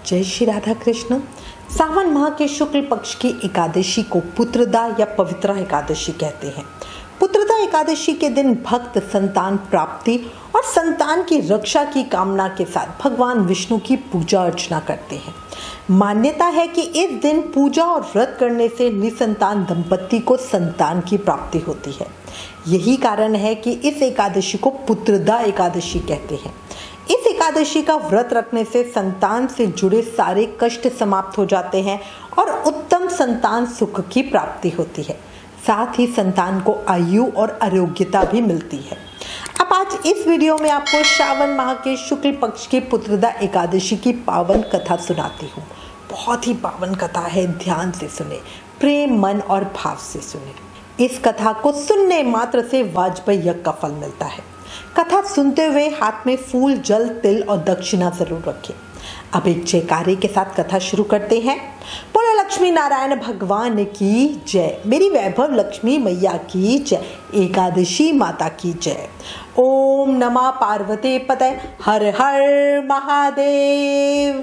जय श्री राधा कृष्ण। सावन माह के शुक्ल पक्ष की एकादशी को पुत्रदा या पवित्रा एकादशी कहते हैं। पुत्रदा एकादशी के दिन भक्त संतान प्राप्ति और संतान की रक्षा की कामना के साथ भगवान विष्णु की पूजा अर्चना करते हैं। मान्यता है कि इस दिन पूजा और व्रत करने से निसंतान दंपति को संतान की प्राप्ति होती है। यही कारण है कि इस एकादशी को पुत्रदा एकादशी कहते हैं। इस एकादशी का व्रत रखने से संतान से जुड़े सारे कष्ट समाप्त हो जाते हैं और उत्तम संतान सुख की प्राप्ति होती है। साथ ही संतान को आयु और आरोग्यता भी मिलती है। अब आज इस वीडियो में आपको श्रावण माह के शुक्ल पक्ष की पुत्रदा एकादशी की पावन कथा सुनाती हूँ। बहुत ही पावन कथा है, ध्यान से सुने, प्रेम मन और भाव से सुने। इस कथा को सुनने मात्र से वाजपेयी यज्ञ का फल मिलता है। कथा सुनते हुए हाथ में फूल, जल, तिल और दक्षिणा जरूर रखें। अब एक जयकारे के साथ कथा शुरू करते हैं। बोलो लक्ष्मी नारायण भगवान की जय, मेरी वैभव लक्ष्मी मैया की जय, एकादशी माता की जय। ओम नमः पार्वती पतये, हर हर महादेव।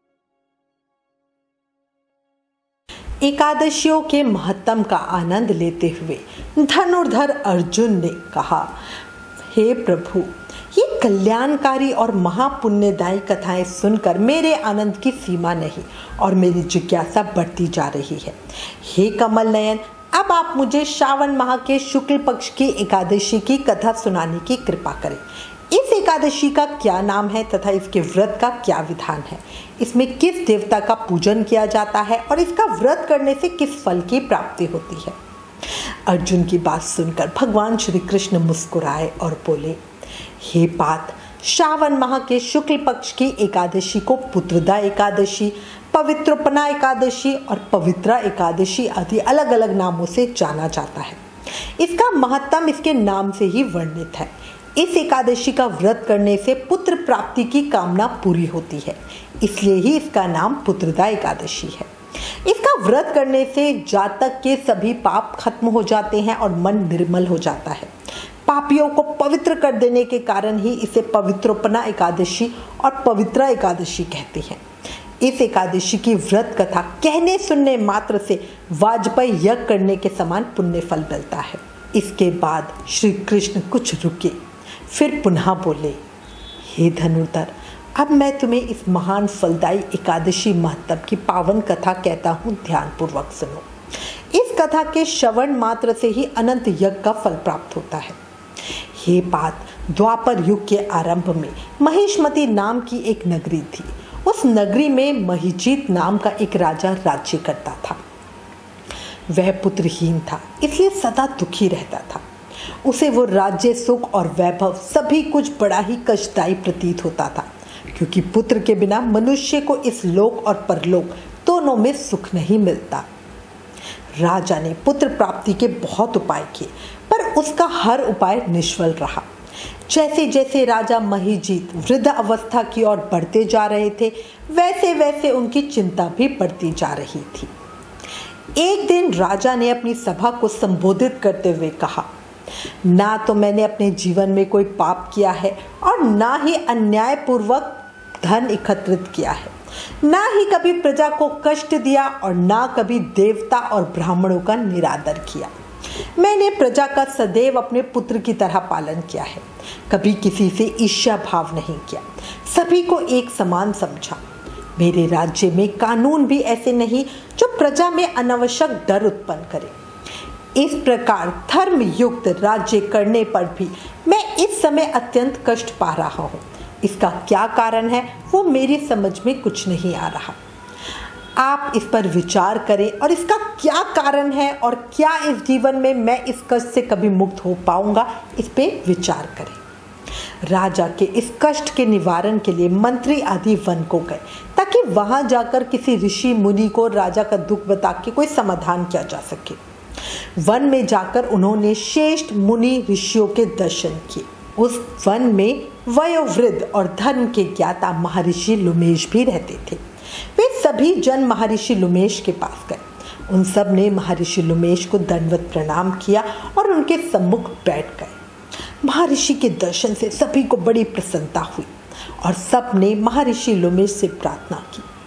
एकादशियों के महत्व का आनंद लेते हुए धनुर्धर अर्जुन ने कहा, हे प्रभु, ये कल्याणकारी और महापुण्यदायी कथाएं सुनकर मेरे आनंद की सीमा नहीं और मेरी जिज्ञासा बढ़ती जा रही है। हे कमल नयन, अब आप मुझे श्रावण माह के शुक्ल पक्ष की एकादशी की कथा सुनाने की कृपा करें। इस एकादशी का क्या नाम है तथा इसके व्रत का क्या विधान है, इसमें किस देवता का पूजन किया जाता है और इसका व्रत करने से किस फल की प्राप्ति होती है। अर्जुन की बात सुनकर भगवान श्री कृष्ण मुस्कुराए और बोले, हे पात, श्रावण माह के शुक्ल पक्ष की एकादशी को पुत्रदा एकादशी, पवित्रोपना एकादशी और पवित्रा एकादशी आदि अलग अलग नामों से जाना जाता है। इसका महत्व इसके नाम से ही वर्णित है। इस एकादशी का व्रत करने से पुत्र प्राप्ति की कामना पूरी होती है, इसलिए ही इसका नाम पुत्रदा एकादशी है। इसका व्रत करने से जातक के सभी पाप खत्म हो जाते हैं और मन निर्मल हो जाता है। पापियों को पवित्र कर देने के कारण ही इसे पवित्रोपना एकादशी और पवित्रा एकादशी कहते हैं। इस एकादशी की व्रत कथा कहने सुनने मात्र से वाजपेयी यज्ञ करने के समान पुण्य फल मिलता है। इसके बाद श्री कृष्ण कुछ रुके, फिर पुनः बोले, हे धनुर्धर, अब मैं तुम्हें इस महान फलदायी एकादशी महत्व की पावन कथा कहता हूँ, ध्यानपूर्वक सुनो। इस कथा के श्रवण मात्र से ही अनंत यज्ञ का फल प्राप्त होता है। हे पात, द्वापर युग के आरंभ में महिष्मती नाम की एक नगरी थी। उस नगरी में महीजीत नाम का एक राजा राज्य करता था। वह पुत्रहीन था, इसलिए सदा दुखी रहता था। उसे वो राज्य, सुख और वैभव सभी कुछ बड़ा ही कष्टदायी प्रतीत होता था, क्योंकि पुत्र के बिना मनुष्य को इस लोक और परलोक दोनों में सुख नहीं मिलता। राजा ने पुत्र प्राप्ति के बहुत उपाय किए, पर उसका हर उपाय निष्फल रहा। जैसे जैसे राजा महीजीत वृद्ध अवस्था की ओर बढ़ते जा रहे थे, वैसे वैसे उनकी चिंता भी बढ़ती जा रही थी। एक दिन राजा ने अपनी सभा को संबोधित करते हुए कहा, ना तो मैंने अपने जीवन में कोई पाप किया है और ना ही अन्यायपूर्वक धन एकत्रित किया है, ना ही कभी प्रजा को कष्ट दिया और ना कभी देवता और ब्राह्मणों का निरादर किया। मैंने प्रजा का सदैव अपने पुत्र की तरह पालन किया है, कभी किसी से ईर्ष्या भाव नहीं किया, सभी को एक समान समझा। मेरे राज्य में कानून भी ऐसे नहीं जो प्रजा में अनावश्यक डर उत्पन्न करे। इस प्रकार धर्म युक्त राज्य करने पर भी मैं इस समय अत्यंत कष्ट पा रहा हूँ। इसका क्या कारण है वो मेरी समझ में कुछ नहीं आ रहा। आप इस पर विचार करें और इसका क्या कारण है और क्या इस जीवन में मैं इस कष्ट से कभी मुक्त हो पाऊंगा, इस पे विचार करें। राजा के इस कष्ट के निवारण के लिए मंत्री आदि वन को गए, ताकि वहां जाकर किसी ऋषि मुनि को राजा का दुख बता के कोई समाधान किया जा सके। वन में जाकर उन्होंने श्रेष्ठ मुनि ऋषियों के दर्शन किए। उस वन में वयोवृद्ध और धर्म के ज्ञाता महर्षि लुमेश भी रहते थे। वे सभी जन महर्षि लुमेश के पास गए। उन सब ने महर्षि लुमेश को दंडवत प्रणाम किया और उनके सम्मुख बैठ गए। महर्षि के दर्शन से सभी को बड़ी प्रसन्नता हुई और सब ने महर्षि लुमेश से प्रार्थना की,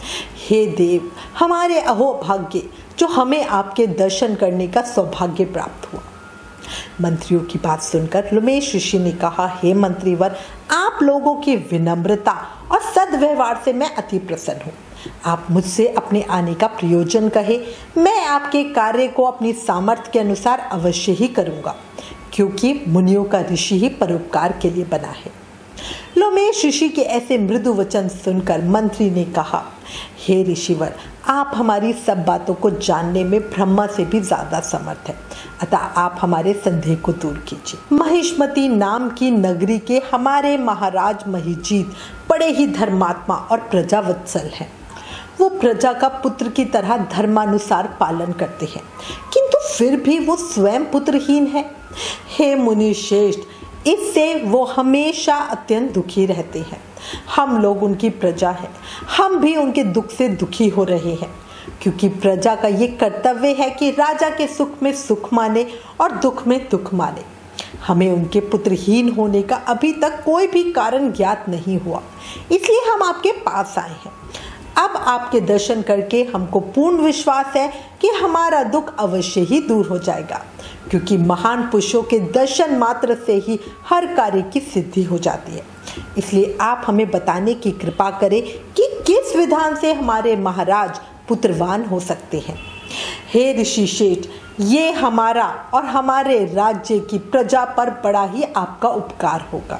हे देव, हमारे अहोभाग्य जो हमें आपके दर्शन करने का सौभाग्य प्राप्त हुआ। मंत्रियों की बात सुनकर लोमेश ऋषि ने कहा, हे मंत्रीवर, आप लोगों की विनम्रता और सद्व्यवहार से मैं अति प्रसन्न हूँ। आप मुझसे अपने आने का प्रयोजन कहे, मैं आपके कार्य को अपनी सामर्थ्य के अनुसार अवश्य ही करूँगा, क्योंकि मुनियों का ऋषि ही परोपकार के लिए बना है। लोमेश ऋषि के ऐसे मृदु वचन सुनकर मंत्री ने कहा, हे ऋषिवर, आप हमारी सब बातों को जानने में ब्रह्मा से भी ज्यादा समर्थ है, अतः आप हमारे संदेह को दूर कीजिए। महिष्मती नाम की नगरी के हमारे महाराज महिजीत बड़े ही धर्मात्मा और प्रजावत्सल हैं। वो प्रजा का पुत्र की तरह धर्मानुसार पालन करते हैं, किंतु फिर भी वो स्वयं पुत्रहीन है। हे मुनि श्रेष्ठ, इससे वो हमेशा अत्यंत दुखी रहते हैं। हम लोग उनकी प्रजा हैं, हम भी उनके दुख से दुखी हो रहे हैं, क्योंकि प्रजा का ये कर्तव्य है कि राजा के सुख में सुख माने और दुख में दुख माने। हमें उनके पुत्रहीन होने का अभी तक कोई भी कारण ज्ञात नहीं हुआ, इसलिए हम आपके पास आए हैं। अब आपके दर्शन करके हमको पूर्ण विश्वास है कि हमारा दुख अवश्य ही दूर हो जाएगा, क्योंकि महान पुरुषों के दर्शन मात्र से ही हर कार्य की सिद्धि हो जाती है। इसलिए आप हमें बताने की कृपा करें कि किस विधान से हमारे महाराज पुत्रवान हो सकते हैं। हे ऋषि श्रेष्ठ, ये हमारा और हमारे राज्य की प्रजा पर बड़ा ही आपका उपकार होगा।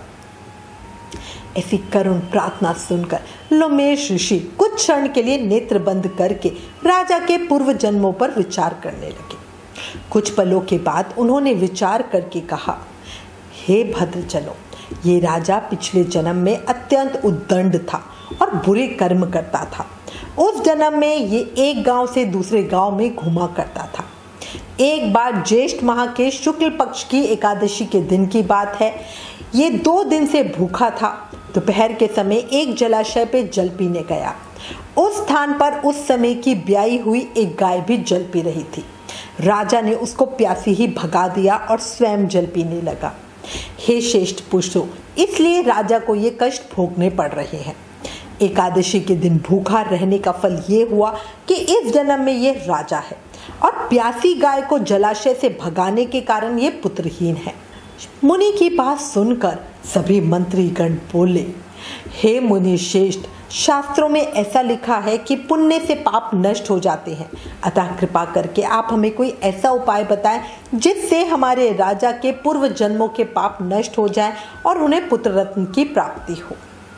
ऐसी करुण प्रार्थना सुनकर लोमेश ऋषि कुछ क्षण के लिए नेत्र बंद करके राजा के पूर्व जन्मों पर विचार करने लगे। कुछ पलों के बाद उन्होंने विचार करके कहा, हे भद्रजनों, ये राजा पिछले जन्म में अत्यंत उद्दंड था और बुरे कर्म करता था। उस जन्म में ये एक गांव से दूसरे गांव में घूमा करता था। एक बार ज्येष्ठ माह के शुक्ल पक्ष की एकादशी के दिन की बात है। ये 2 दिन से भूखा था। दोपहर के समय एक जलाशय पे जल पीने गया। उस स्थान पर उस समय की ब्याई हुई एक गाय भी जल पी रही थी। राजा ने उसको प्यासी ही भगा दिया और स्वयं जल पीने लगा। हे श्रेष्ठ पुरुषों, इसलिए राजा को ये कष्ट भोगने पड़ रहे हैं। एकादशी के दिन भूखा रहने का फल ये हुआ कि इस जन्म में ये राजा है और प्यासी गाय को जलाशय से भगाने के कारण ये पुत्रहीन है। मुनि की बात सुनकर सभी मंत्रीगण बोले, हे मुनि श्रेष्ठ, शास्त्रों में ऐसा लिखा है कि पुण्य से पाप नष्ट हो जाते हैं, अतः कृपा करके आप हमें कोई ऐसा उपाय बताएं जिससे हमारे राजा के पूर्व जन्मों के पाप नष्ट हो जाएं और उन्हें पुत्र रत्न की प्राप्ति हो।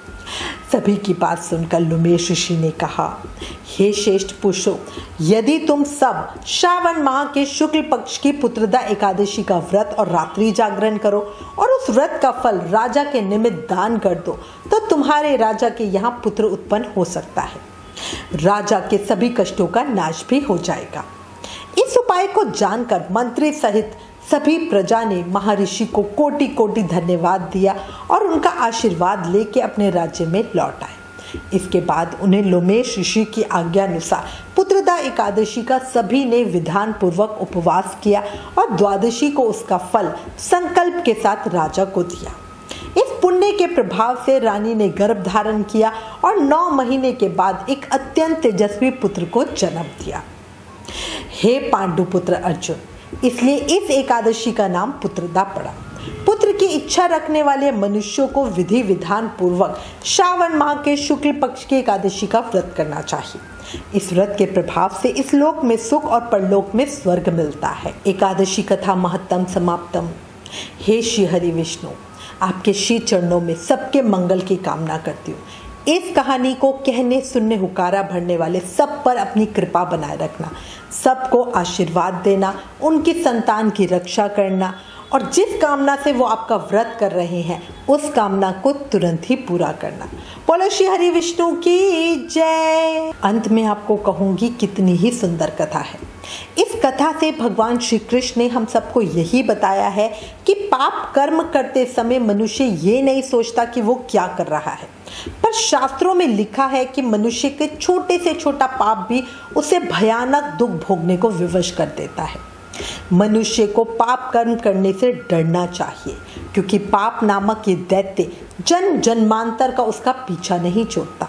सभी की बात सुनकर लोमेश ऋषि ने कहा, हे श्रेष्ठ पुरुषों, यदि तुम सब श्रावण माह के शुक्ल पक्ष की पुत्रदा एकादशी का व्रत और रात्रि जागरण करो और उस व्रत का फल राजा के निमित्त दान कर दो, तो तुम्हारे राजा के यहाँ पुत्र उत्पन्न हो सकता है। राजा के सभी कष्टों का नाश भी हो जाएगा। इस उपाय को जानकर मंत्री सहित सभी प्रजा ने महर्षि को कोटि कोटि धन्यवाद दिया और उनका आशीर्वाद लेके अपने राज्य में लौट आए। इसके बाद उन्हें लोमेश ऋषि की आज्ञा अनुसार पुत्रदा एकादशी का सभी ने विधान पूर्वक उपवास किया और द्वादशी को उसका फल संकल्प के साथ राजा को दिया। इस पुण्य के प्रभाव से रानी ने गर्भ धारण किया और 9 महीने के बाद एक अत्यंत तेजस्वी पुत्र को जन्म दिया। हे पांडुपुत्र अर्जुन, इसलिए इस एकादशी का नाम पुत्रदा पड़ा। पुत्र की इच्छा रखने वाले मनुष्यों को विधि विधान पूर्वक श्रावण माह के शुक्ल पक्ष की एकादशी का व्रत करना चाहिए। इस व्रत के प्रभाव से इस लोक में सुख और परलोक में स्वर्ग मिलता है। एकादशी कथा महत्तम समाप्तम। हे श्री हरि विष्णु, आपके श्री चरणों में सबके मंगल की कामना करती हूँ। इस कहानी को कहने सुनने हुकारा भरने वाले सब पर अपनी कृपा बनाए रखना, सबको आशीर्वाद देना, उनकी संतान की रक्षा करना और जिस कामना से वो आपका व्रत कर रहे हैं उस कामना को तुरंत ही पूरा करना। बोलो श्री हरि विष्णु की जय। अंत में आपको कहूंगी, कितनी ही सुंदर कथा है। इस कथा से भगवान श्री कृष्ण ने हम सबको यही बताया है कि पाप कर्म करते समय मनुष्य ये नहीं सोचता कि वो क्या कर रहा है, पर शास्त्रों में लिखा है कि मनुष्य के छोटे से छोटा पाप भी उसे भयानक दुख भोगने को विवश कर देता है। मनुष्य को पाप कर्म करने से डरना चाहिए, क्योंकि पाप नामक ये दैत्य जन्म जन्मांतर का उसका पीछा नहीं छोड़ता।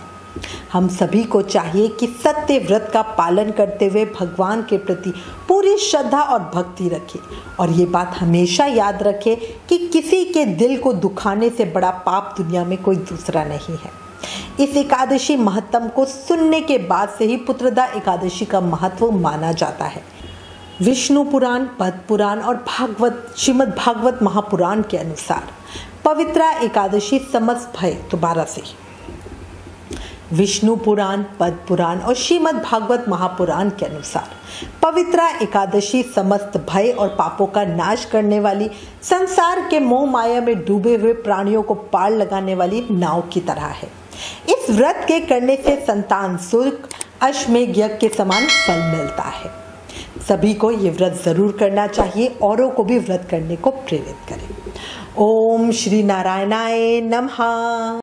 हम सभी को चाहिए कि सत्य व्रत का पालन करते हुए भगवान के प्रति पूरी श्रद्धा और भक्ति रखें और ये बात हमेशा याद रखें कि किसी के दिल को दुखाने से बड़ा पाप दुनिया में कोई दूसरा नहीं है। इस एकादशी महत्तम को सुनने के बाद से ही पुत्रदा एकादशी का महत्व माना जाता है। विष्णु पुराण, पद्म पुराण और श्रीमद् भागवत महापुराण के अनुसार पवित्रा एकादशी समस्त भय, दोबारा से विष्णु पुराण, पद्म पुराण और श्रीमद् भागवत महापुराण के अनुसार पवित्रा एकादशी समस्त भय और पापों का नाश करने वाली, संसार के मोह माया में डूबे हुए प्राणियों को पार लगाने वाली नाव की तरह है। इस व्रत के करने से संतान सुख, अश्वमेध यज्ञ के समान फल मिलता है। सभी को ये व्रत जरूर करना चाहिए, औरों को भी व्रत करने को प्रेरित करें। ओम श्री नारायणाय नमः।